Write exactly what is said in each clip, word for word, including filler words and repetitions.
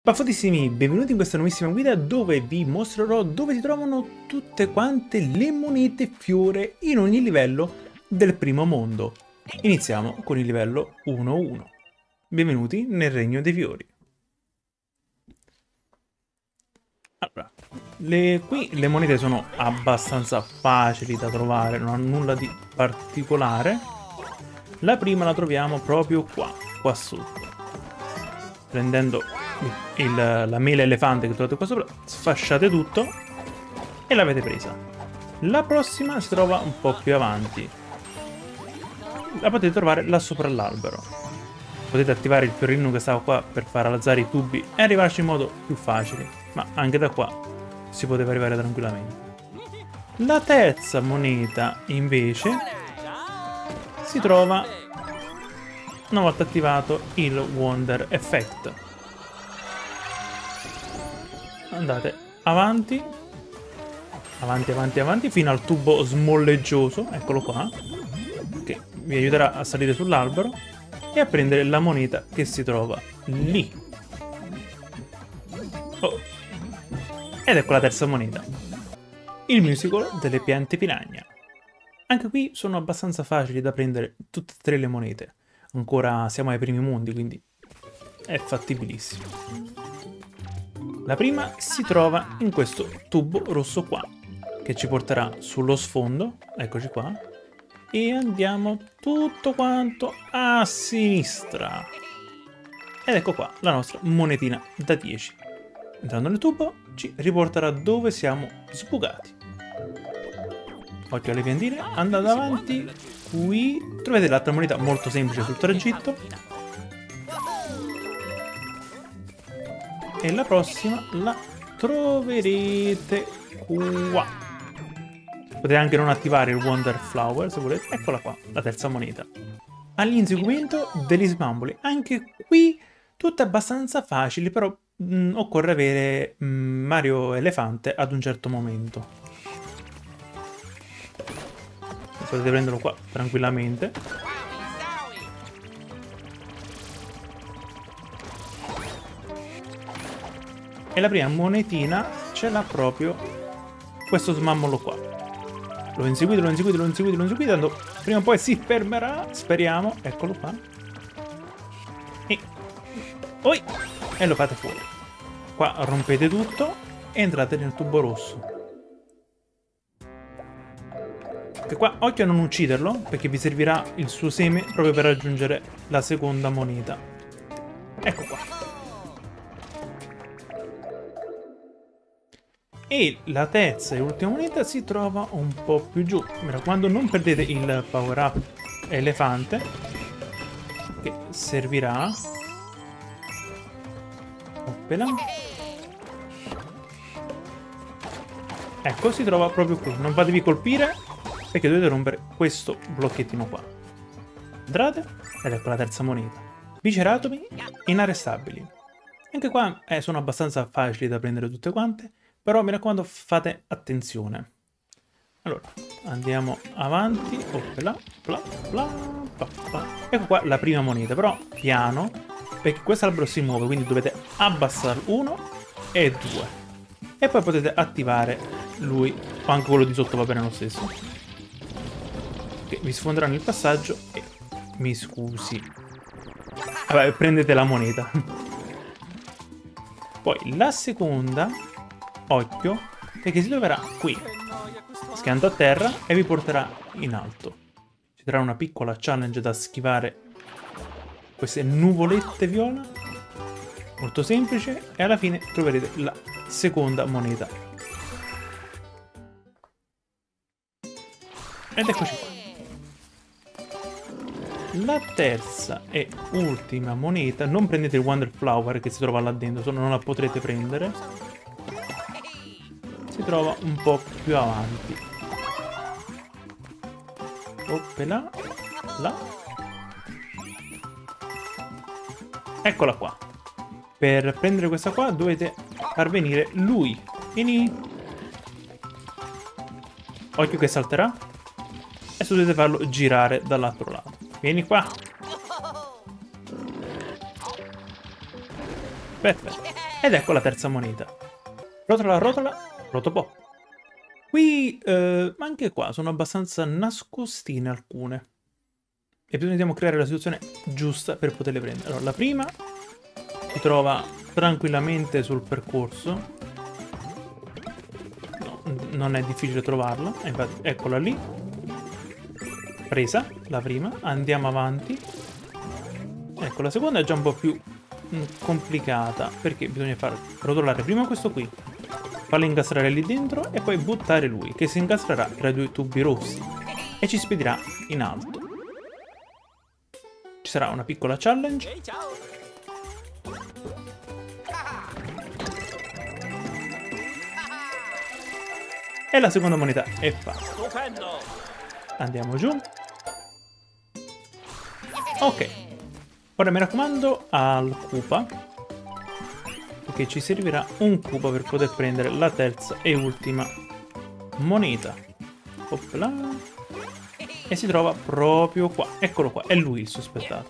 Baffotissimi, benvenuti in questa nuovissima guida dove vi mostrerò dove si trovano tutte quante le monete fiore in ogni livello del primo mondo. Iniziamo con il livello uno uno. Benvenuti nel regno dei fiori. Allora, le, qui le monete sono abbastanza facili da trovare, non hanno nulla di particolare. La prima la troviamo proprio qua, qua sotto. Prendendo il, la mela elefante che trovate qua sopra, sfasciate tutto e l'avete presa. La prossima si trova un po' più avanti. La potete trovare là sopra l'albero. Potete attivare il fiorino che stava qua per far alzare i tubi e arrivarci in modo più facile, ma anche da qua si poteva arrivare tranquillamente. La terza moneta invece si trova una volta attivato il Wonder Effect. Andate avanti, avanti, avanti, avanti, fino al tubo smolleggioso, eccolo qua, che vi aiuterà a salire sull'albero e a prendere la moneta che si trova lì. Oh. Ed ecco la terza moneta. Il musical delle piante piragna. Anche qui sono abbastanza facili da prendere tutte e tre le monete. Ancora siamo ai primi mondi, quindi è fattibilissimo. La prima si trova in questo tubo rosso qua, che ci porterà sullo sfondo, eccoci qua, e andiamo tutto quanto a sinistra. Ed ecco qua la nostra monetina da dieci. Entrando nel tubo ci riporterà dove siamo sbucati. Occhio alle piantine, andate avanti, qui trovate l'altra moneta molto semplice sul tragitto. E la prossima la troverete qua. Potete anche non attivare il Wonder Flower se volete. Eccola qua, la terza moneta. All'inseguimento degli sbamboli. Anche qui tutte abbastanza facili, però mh, occorre avere mh, Mario Elefante ad un certo momento. Potete prenderlo qua tranquillamente. E la prima monetina ce l'ha proprio questo smammolo qua. Lo inseguite, lo inseguite, lo inseguite, lo inseguite. Tanto prima o poi si fermerà, speriamo. Eccolo qua. E, oi, e lo fate fuori. Qua rompete tutto e entrate nel tubo rosso. Che qua, occhio a non ucciderlo, perché vi servirà il suo seme proprio per raggiungere la seconda moneta. Ecco qua. E la terza e ultima moneta si trova un po' più giù. Mi raccomando, non perdete il power up elefante, che servirà. Oppela. Ecco, si trova proprio qui. Non fatevi colpire, perché dovete rompere questo blocchettino qua. Entrate, ed ecco la terza moneta. Biceratomi inarrestabili. Anche qua eh, sono abbastanza facili da prendere tutte quante, però mi raccomando fate attenzione. Allora, andiamo avanti. Oppela, bla, bla, bla, bla. Ecco qua la prima moneta, però piano, perché questo albero si muove, quindi dovete abbassare uno e due. E poi potete attivare lui, o anche quello di sotto va bene lo stesso. Che vi sfonderanno il passaggio e mi scusi. Vabbè, prendete la moneta. Poi la seconda, occhio, perché si troverà qui. Schianto a terra e vi porterà in alto. Ci sarà una piccola challenge da schivare queste nuvolette viola. Molto semplice. E alla fine troverete la seconda moneta. Ed eccoci qua. La terza e ultima moneta, non prendete il Wonder Flower che si trova là dentro, se no non la potrete prendere. Si trova un po' più avanti. Oppela, là. Eccola qua. Per prendere questa qua dovete far venire lui. Vieni. Occhio che salterà. Adesso dovete farlo girare dall'altro lato. Vieni qua. Perfetto. Ed ecco la terza moneta. Rotola, rotola, rotopò. Qui, eh, anche qua, sono abbastanza nascostine alcune. E bisogna creare la situazione giusta per poterle prendere. Allora, la prima si trova tranquillamente sul percorso. No, non è difficile trovarla. Infatti, eccola lì. Presa, la prima. Andiamo avanti. Ecco, la seconda è già un po' più complicata, perché bisogna far rotolare prima questo qui, farlo incastrare lì dentro e poi buttare lui, che si incastrerà tra i due tubi rossi e ci spedirà in alto. Ci sarà una piccola challenge. E la seconda moneta è fatta. Andiamo giù. Ok. Ora mi raccomando al Koopa, perché ci servirà un Koopa per poter prendere la terza e ultima moneta. Opla. E si trova proprio qua. Eccolo qua, è lui il sospettato.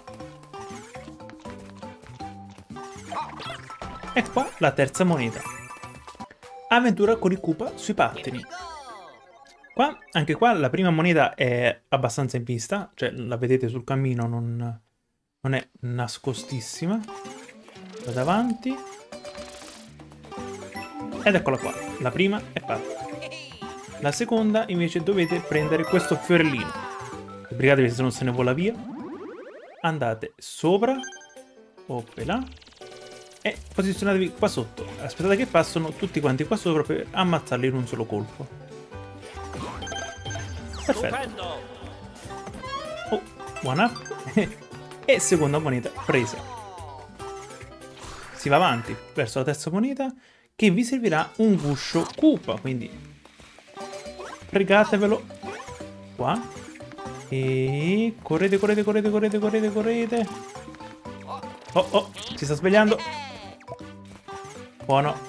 E qua la terza moneta. Avventura con il Koopa sui pattini. Qua, anche qua, la prima moneta è abbastanza in vista, cioè la vedete sul cammino, non... non è nascostissima. Vado avanti. Ed eccola qua. La prima è fatta. La seconda invece dovete prendere questo fiorellino. Sbrigatevi se non se ne vola via. Andate sopra. Opla. E posizionatevi qua sotto. Aspettate che passano tutti quanti qua sopra per ammazzarli in un solo colpo. Perfetto. Oh, one up. E seconda moneta presa. Si va avanti verso la terza moneta, che vi servirà un guscio Koopa, quindi pregatevelo qua e correte, correte, correte, correte, correte, correte. Oh, oh, si sta svegliando. Buono.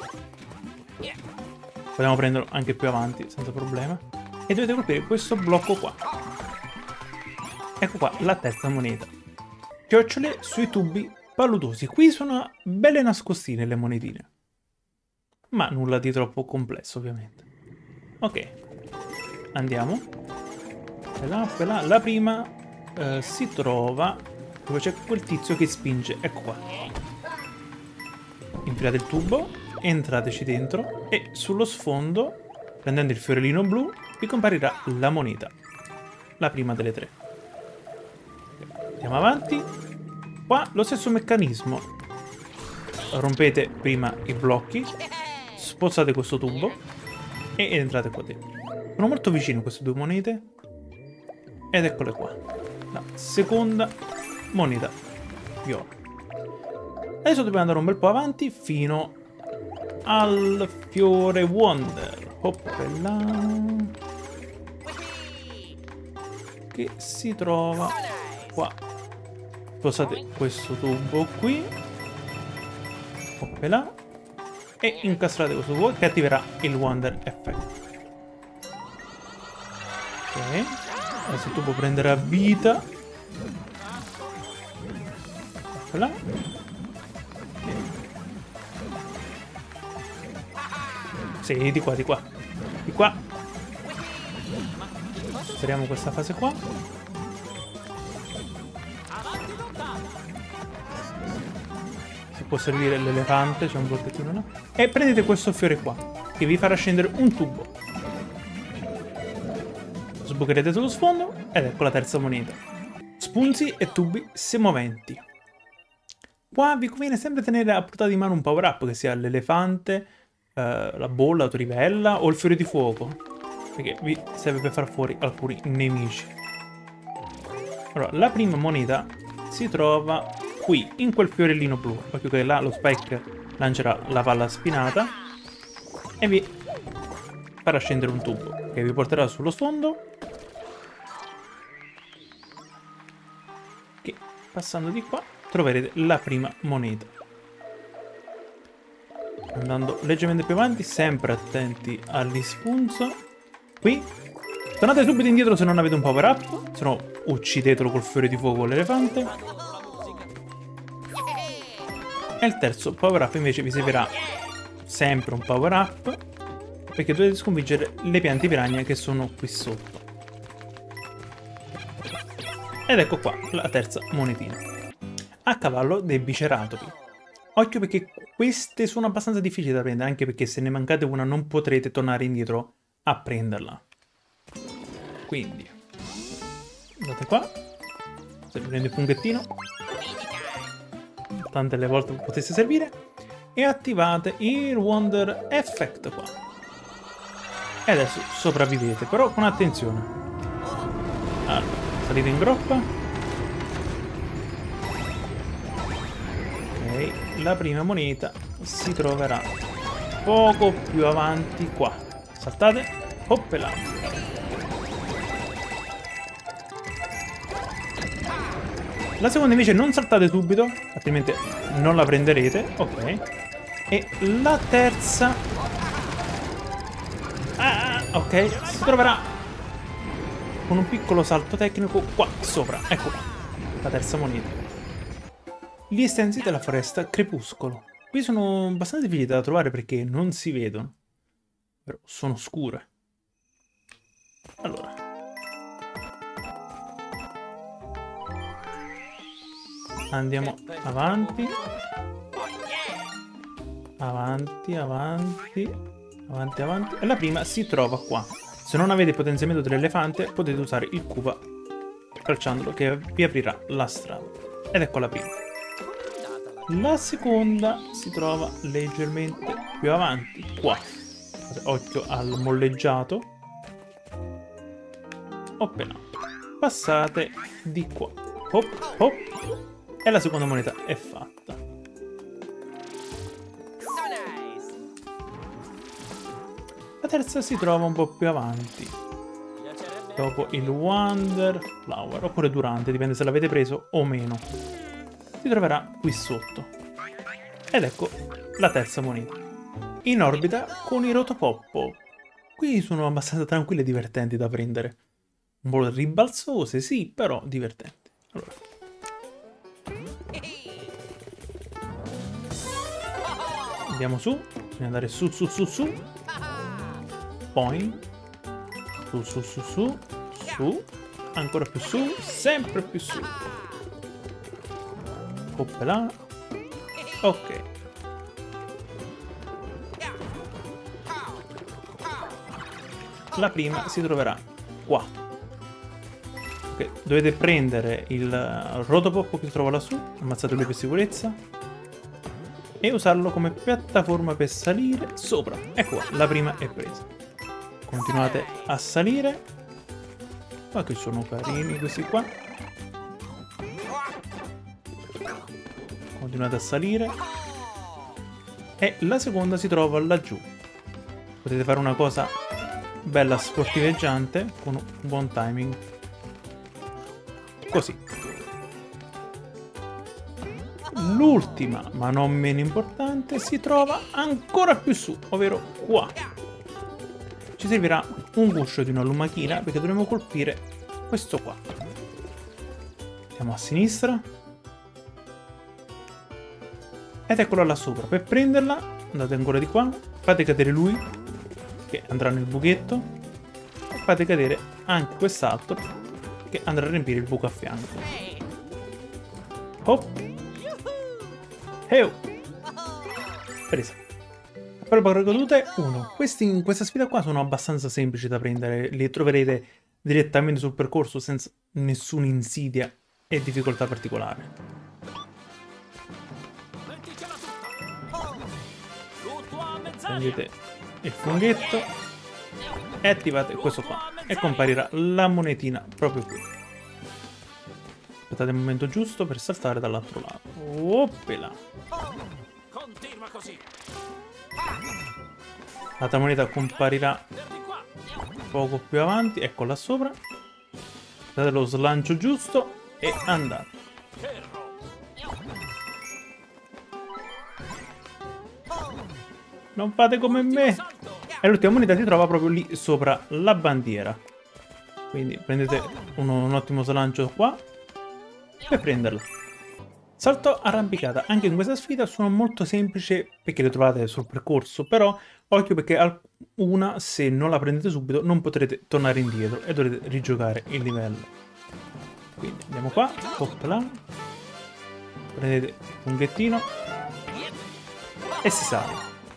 Possiamo prenderlo anche più avanti senza problema. E dovete colpire questo blocco qua. Ecco qua la terza moneta. Chiocciole sui tubi paludosi. Qui sono belle nascostine le monetine. Ma nulla di troppo complesso, ovviamente. Ok. Andiamo. Là, là. La prima eh, si trova dove c'è quel tizio che spinge. Ecco qua. Infilate il tubo, entrateci dentro e sullo sfondo, prendendo il fiorellino blu, vi comparirà la moneta. La prima delle tre. Andiamo avanti. Qua lo stesso meccanismo. Rompete prima i blocchi, spozzate questo tubo e entrate qua dentro. Sono molto vicino queste due monete. Ed eccole qua. La seconda moneta viola. Adesso dobbiamo andare un bel po' avanti fino al fiore Wonder. Hoppela. Che si trova qua. Posate questo tubo qui. Hoppela. E incastrate questo tubo che attiverà il Wonder Effect. Ok. Adesso il tubo prenderà vita. Hoppela. Sì, di qua, di qua. Di qua. Speriamo questa fase qua. Si può servire l'elefante, c'è un blocchettino, no? E prendete questo fiore qua, che vi farà scendere un tubo. Sbucherete sullo sfondo ed ecco la terza moneta. Spunzi e tubi semoventi. Qua vi conviene sempre tenere a portata di mano un power up, che sia l'elefante, eh, la bolla, la trivella o il fiore di fuoco, perché vi serve per far fuori alcuni nemici. Allora, la prima moneta si trova qui, in quel fiorellino blu. Occhio che là lo Spike lancerà la palla spinata e vi farà scendere un tubo che vi porterà sullo sfondo, che passando di qua troverete la prima moneta. Andando leggermente più avanti, sempre attenti all'ispunzo. Qui tornate subito indietro se non avete un power up, se no uccidetelo col fiore di fuoco l'elefante. E il terzo power up invece vi servirà sempre un power up, perché dovete sconfiggere le piante piranha che sono qui sotto. Ed ecco qua la terza monetina. A cavallo dei biceratopi. Occhio perché queste sono abbastanza difficili da prendere, anche perché se ne mancate una non potrete tornare indietro a prenderla. Quindi andate qua, se prendete il funghettino, tante le volte potesse servire, e attivate il Wonder Effect qua. E adesso sopravvivete, però con attenzione. Allora, salite in groppa. Ok, la prima moneta si troverà poco più avanti qua. Saltate, hoppela. La seconda invece non saltate subito, altrimenti non la prenderete. Ok. E la terza... Ah, ok, si troverà con un piccolo salto tecnico qua sopra. Ecco qua, la terza moneta. Gli estensi della foresta crepuscolo. Qui sono abbastanza difficili da trovare perché non si vedono, però sono scure. Allora, andiamo avanti, avanti, avanti, avanti, avanti. E la prima si trova qua. Se non avete il potenziamento dell'elefante potete usare il Koopa calciandolo, che vi aprirà la strada. Ed ecco la prima. La seconda si trova leggermente più avanti, qua. Occhio al molleggiato. Oppena. Passate di qua. Hop, hop. E la seconda moneta è fatta. La terza si trova un po' più avanti, dopo il Wonder Flower, oppure durante, dipende se l'avete preso o meno. Si troverà qui sotto. Ed ecco la terza moneta. In orbita con i Rotopoppo. Qui sono abbastanza tranquille e divertenti da prendere. Un po' ribalzose, sì, però divertenti. Allora. Andiamo su, bisogna andare su, su, su, su. Poi su, su, su, su, su, ancora più su, sempre più su. Hoppla. Ok. La prima si troverà qua. Ok, dovete prendere il Rotopop che si trova lassù, ammazzate lui per sicurezza, e usarlo come piattaforma per salire sopra. Ecco qua, la prima è presa. Continuate a salire. Ma che sono carini questi qua. Continuate a salire. E la seconda si trova laggiù. Potete fare una cosa bella sportiveggiante con un buon timing. Così. L'ultima, ma non meno importante, si trova ancora più su, ovvero qua. Ci servirà un guscio di una lumachina perché dovremo colpire questo qua. Andiamo a sinistra. Ed eccolo là sopra. Per prenderla andate ancora di qua. Fate cadere lui, che andrà nel buchetto. E fate cadere anche quest'altro, che andrà a riempire il buco a fianco. Hop. Heu. Presa. Per paracadute uno. Questi in questa sfida qua sono abbastanza semplici da prendere, li troverete direttamente sul percorso senza nessuna insidia e difficoltà particolare. Prendete il funghetto e attivate questo qua e comparirà la monetina proprio qui. Aspettate il momento giusto per saltare dall'altro lato. Oppela. Continua così. L'altra moneta comparirà poco più avanti, ecco là sopra. Date lo slancio giusto e andate. Non fate come me. E l'ultima moneta si trova proprio lì sopra la bandiera. Quindi prendete uno, un ottimo slancio qua per prenderla. Salto arrampicata. Anche in questa sfida sono molto semplici perché le trovate sul percorso, però occhio perché una, se non la prendete subito, non potrete tornare indietro e dovrete rigiocare il livello. Quindi andiamo qua, là, prendete il funghettino e si sale.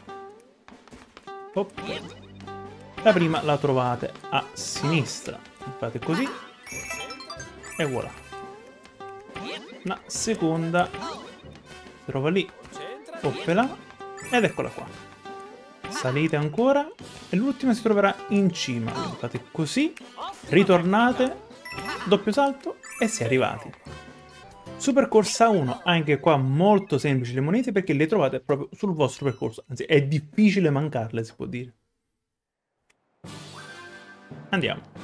Hop. La prima la trovate a sinistra, fate così e voilà. La seconda si trova lì, là, ed eccola qua. Salite ancora e l'ultima si troverà in cima. Quindi fate così, ritornate, doppio salto e si è arrivati. Super corsa uno, anche qua molto semplici le monete perché le trovate proprio sul vostro percorso. Anzi, è difficile mancarle, si può dire. Andiamo.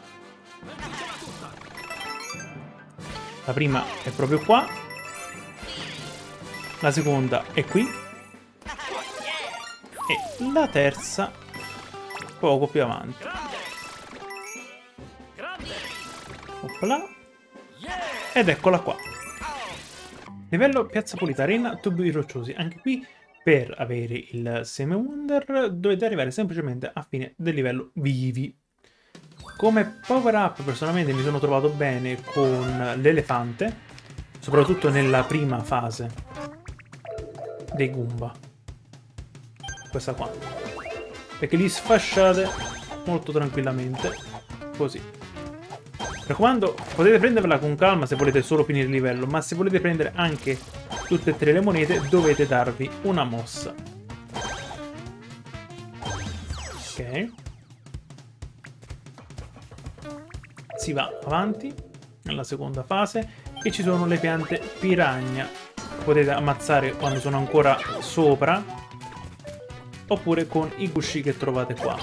La prima è proprio qua, la seconda è qui e la terza poco più avanti. Opla. Ed eccola qua. Livello Piazza Pulita, Arena Tubi Rocciosi. Anche qui per avere il Seme Wonder dovete arrivare semplicemente a fine del livello vivi. Come power up personalmente mi sono trovato bene con l'elefante, soprattutto nella prima fase dei Goomba. Questa qua. Perché li sfasciate molto tranquillamente, così. Mi raccomando, potete prenderla con calma se volete solo finire il livello, ma se volete prendere anche tutte e tre le monete dovete darvi una mossa. Ok. Si va avanti nella seconda fase e ci sono le piante piranha che potete ammazzare quando sono ancora sopra oppure con i gusci che trovate qua.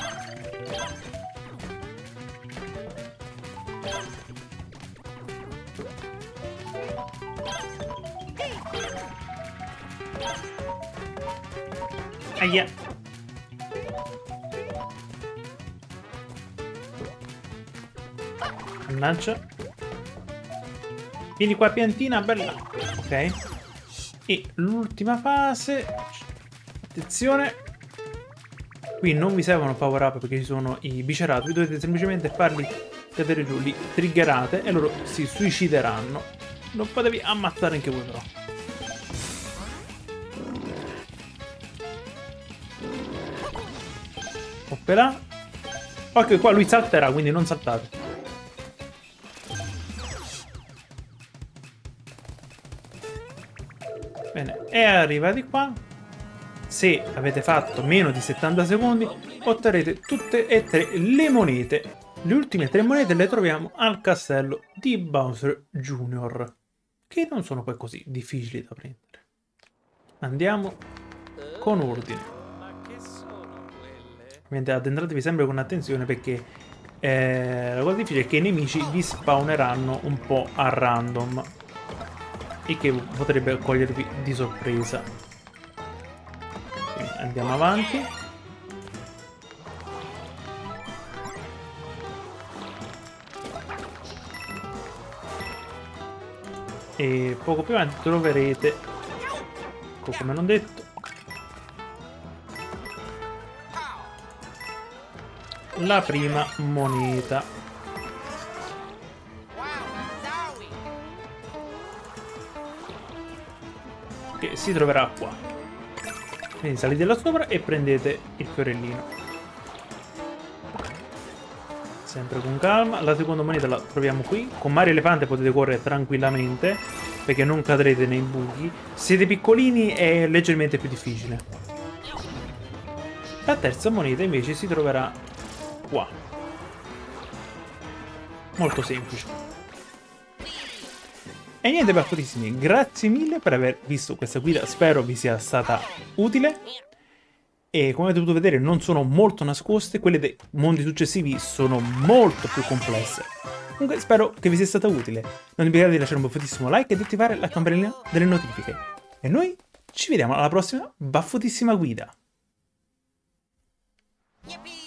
Aia! Mannaggia. Vieni qua piantina, bella. Ok. E l'ultima fase. Attenzione. Qui non vi servono power up perché ci sono i biceratuli. Dovete semplicemente farli cadere giù. Li triggerate e loro si suicideranno. Non potevi ammazzare anche voi però. Oppera. Occhio qua lui salterà, quindi non saltate. Bene, e arrivati qua, se avete fatto meno di settanta secondi, otterrete tutte e tre le monete. Le ultime tre monete le troviamo al castello di Bowser Junior, che non sono poi così difficili da prendere. Andiamo con ordine. Ovviamente addentratevi sempre con attenzione perché eh, la cosa difficile è che i nemici vi spawneranno un po' a random. E che potrebbe cogliervi di sorpresa. Quindi andiamo avanti. E poco più avanti troverete, come non detto, la prima moneta. Che si troverà qua. Quindi salite là sopra e prendete il fiorellino. Sempre con calma. La seconda moneta la troviamo qui. Con Mario Elefante potete correre tranquillamente perché non cadrete nei buchi. Siete piccolini è leggermente più difficile. La terza moneta invece si troverà qua. Molto semplice. E niente baffutissimi, grazie mille per aver visto questa guida, spero vi sia stata utile. E come avete potuto vedere non sono molto nascoste, quelle dei mondi successivi sono molto più complesse. Comunque spero che vi sia stata utile, non dimenticate di lasciare un baffutissimo like e di attivare la campanellina delle notifiche. E noi ci vediamo alla prossima baffutissima guida.